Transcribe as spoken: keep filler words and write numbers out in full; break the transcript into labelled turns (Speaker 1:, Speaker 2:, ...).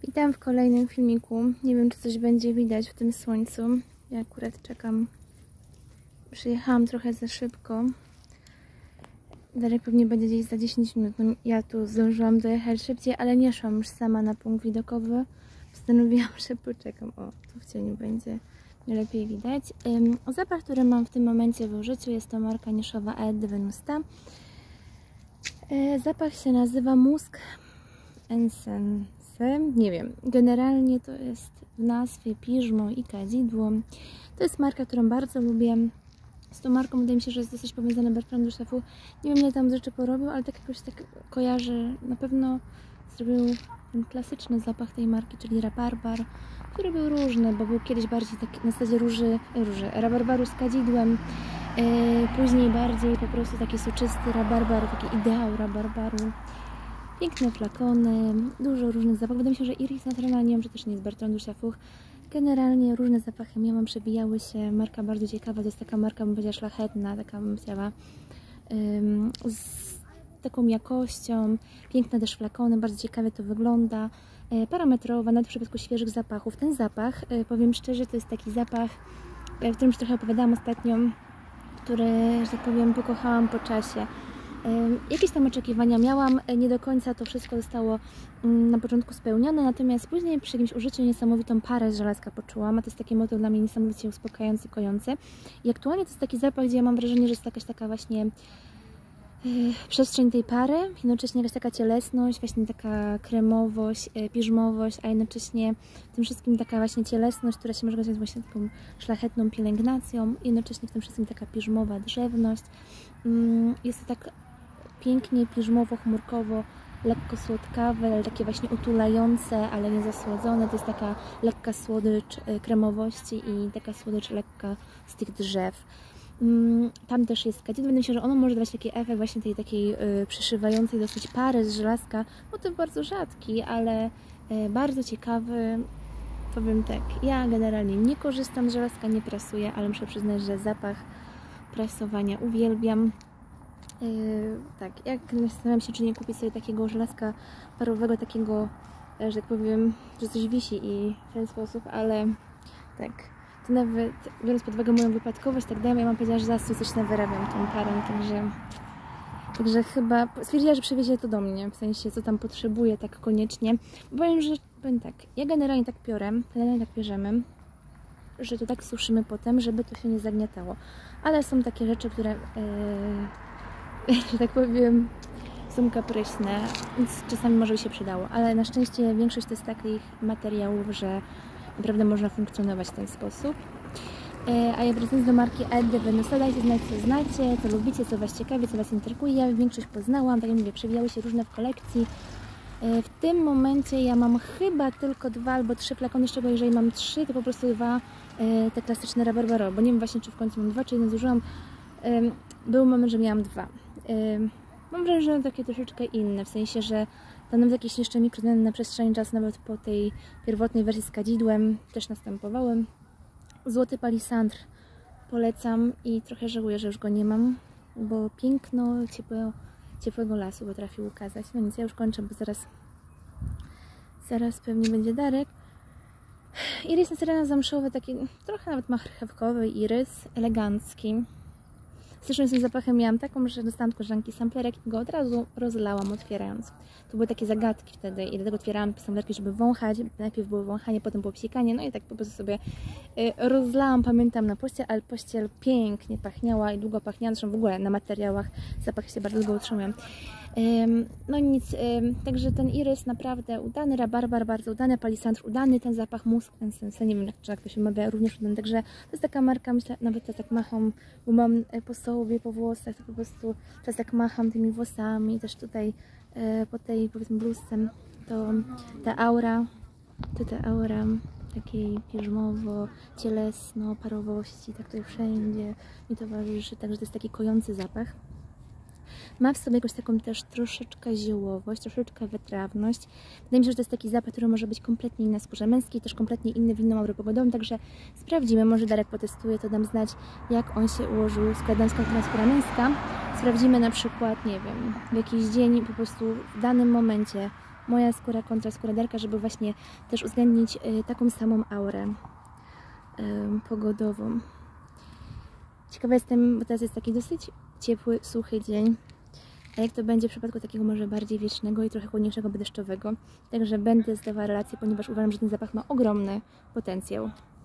Speaker 1: Witam w kolejnym filmiku. Nie wiem, czy coś będzie widać w tym słońcu. Ja akurat czekam. Przyjechałam trochę za szybko. Darek pewnie będzie gdzieś za dziesięć minut. No, ja tu zdążyłam dojechać szybciej, ale nie szłam już sama na punkt widokowy. Postanowiłam, że poczekam. O, tu w cieniu będzie lepiej widać. Um, zapach, który mam w tym momencie w użyciu, jest to marka niszowa Eau de Venusta. E, zapach się nazywa Musk Essence. Nie wiem, generalnie to jest w nazwie piżmo i kadzidło. To jest marka, którą bardzo lubię. Z tą marką wydaje mi się, że jest dosyć powiązana Bertrand Ducheffu. Nie wiem, ile tam rzeczy porobił, ale tak jakoś tak kojarzę. Na pewno zrobił ten klasyczny zapach tej marki, czyli rabarbar, który był różny, bo był kiedyś bardziej taki na zasadzie róży, róży rabarbaru z kadzidłem. Yy, później bardziej po prostu taki soczysty rabarbar, taki ideał rabarbaru. Piękne flakony, dużo różnych zapachów. Wydaje mi się, że Iris Naturalna, nie wiem, że też nie jest Bertrand Ducheffu. Generalnie różne zapachy miałam, przebijały się. Marka bardzo ciekawa, to jest taka marka, bym powiedziała, szlachetna, taka bym chciała, ym, z taką jakością. Piękne też flakony, bardzo ciekawie to wygląda. Yy, parametrowa, nawet w przypadku świeżych zapachów. Ten zapach, yy, powiem szczerze, to jest taki zapach, yy, w którym już trochę opowiadałam ostatnio, który, że tak powiem, pokochałam po czasie. Jakieś tam oczekiwania miałam, nie do końca to wszystko zostało na początku spełnione, natomiast później przy jakimś użyciu niesamowitą parę z żelazka poczułam, a to jest taki motyl dla mnie niesamowicie uspokajający, kojący. I aktualnie to jest taki zapach, gdzie ja mam wrażenie, że jest jakaś taka właśnie yy, przestrzeń tej pary, jednocześnie jakaś taka cielesność, właśnie taka kremowość, yy, piżmowość, a jednocześnie w tym wszystkim taka właśnie cielesność, która się może nazywać właśnie taką szlachetną pielęgnacją, jednocześnie w tym wszystkim taka piżmowa drzewność. Yy, jest to tak pięknie piżmowo-chmurkowo, lekko słodkawe, ale takie właśnie utulające, ale nie zasłodzone. To jest taka lekka słodycz kremowości i taka słodycz lekka z tych drzew. Tam też jest kadzidło. Wydaje mi się, że ono może dawać taki efekt właśnie tej takiej y, przyszywającej dosyć pary z żelazka. Motyw bardzo rzadki, ale y, bardzo ciekawy. Powiem tak, ja generalnie nie korzystam z żelazka, nie prasuję, ale muszę przyznać, że zapach prasowania uwielbiam. Yy, tak, jak zastanawiam się, czy nie kupić sobie takiego żelazka parowego, takiego, że tak powiem, że coś wisi i w ten sposób, ale tak, to nawet biorąc pod uwagę moją wypadkowość, tak dalej, ja mam powiedziała, że zaraz coś nawyrabiam tą parą, także, także chyba stwierdziła, że przywiezie to do mnie, w sensie co tam potrzebuję tak koniecznie. Powiem, że powiem tak, ja generalnie tak piorę, generalnie tak bierzemy, że to tak suszymy potem, żeby to się nie zagniatało, ale są takie rzeczy, które yy, że tak powiem, są kapryśne, więc czasami może by się przydało, ale na szczęście większość to jest takich materiałów, że naprawdę można funkcjonować w ten sposób. A ja wracając do marki Eau de Venusta, dajcie znać, co znacie, co lubicie, co Was ciekawi, co Was interesuje. Ja większość poznałam, tak jak mówię, przewijały się różne w kolekcji. W tym momencie ja mam chyba tylko dwa albo trzy flakony, z czego jeżeli mam trzy, to po prostu dwa te klasyczne rabarbaro, bo nie wiem właśnie, czy w końcu mam dwa, czy jeden zużyłam. Był moment, że miałam dwa. Mam wrażenie, że takie troszeczkę inne, w sensie, że tam nawet jakieś jeszcze mikrozmiany na przestrzeni czasu, nawet po tej pierwotnej wersji z kadzidłem też następowały. Złoty palisandr polecam i trochę żałuję, że już go nie mam, bo piękno ciepłego, ciepłego lasu potrafił ukazać. No nic, ja już kończę, bo zaraz zaraz pewnie będzie Darek. Iris Naturalna zamszowy, taki trochę nawet marchewkowy irys, elegancki. Zresztą z tym zapachem miałam taką, że dostałam od koleżanki samplerek i go od razu rozlałam, otwierając. To były takie zagadki wtedy i dlatego otwierałam samplerki, żeby wąchać. Najpierw było wąchanie, potem było psikanie, no i tak po prostu sobie y, rozlałam, pamiętam, na pościel, ale pościel pięknie pachniała i długo pachniała, zresztą w ogóle na materiałach zapachy się bardzo długo utrzymują. Ym, no nic, ym, także ten irys naprawdę udany, rabarbar bardzo udany, palisandr udany, ten zapach Musk Essence, nie wiem jak, jak to się mawia, również udany, także to jest taka marka, myślę, nawet ja tak macham, bo mam po sobie, po włosach, to po prostu teraz tak macham tymi włosami, też tutaj y, po tej, powiedzmy, bluzce, to ta aura, to ta aura takiej piżmowo, cielesno, parowości, tak tutaj wszędzie mi towarzyszy, także to jest taki kojący zapach. Ma w sobie jakąś taką też troszeczkę ziołowość, troszeczkę wytrawność. Wydaje mi się, że to jest taki zapach, który może być kompletnie inny na skórze męskiej, też kompletnie inny w inną aurę pogodową, także sprawdzimy, może Darek potestuje, to dam znać, jak on się ułożył składając konkretna skóra męska. Sprawdzimy na przykład, nie wiem, w jakiś dzień po prostu w danym momencie moja skóra kontra skóra Darka, żeby właśnie też uwzględnić y, taką samą aurę y, pogodową. Ciekawa jestem, bo teraz jest taki dosyć ciepły, suchy dzień. A jak to będzie w przypadku takiego może bardziej wiecznego i trochę chłodniejszego, deszczowego. Także będę zdawała relację, ponieważ uważam, że ten zapach ma ogromny potencjał.